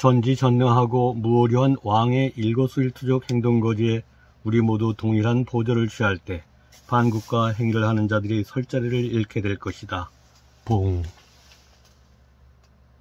전지전능하고 무오류한 왕의 일거수일투족 행동거지에 우리 모두 동일한 보조를 취할 때 반국가 행위를 하는 자들이 설 자리를 잃게 될 것이다. 봉.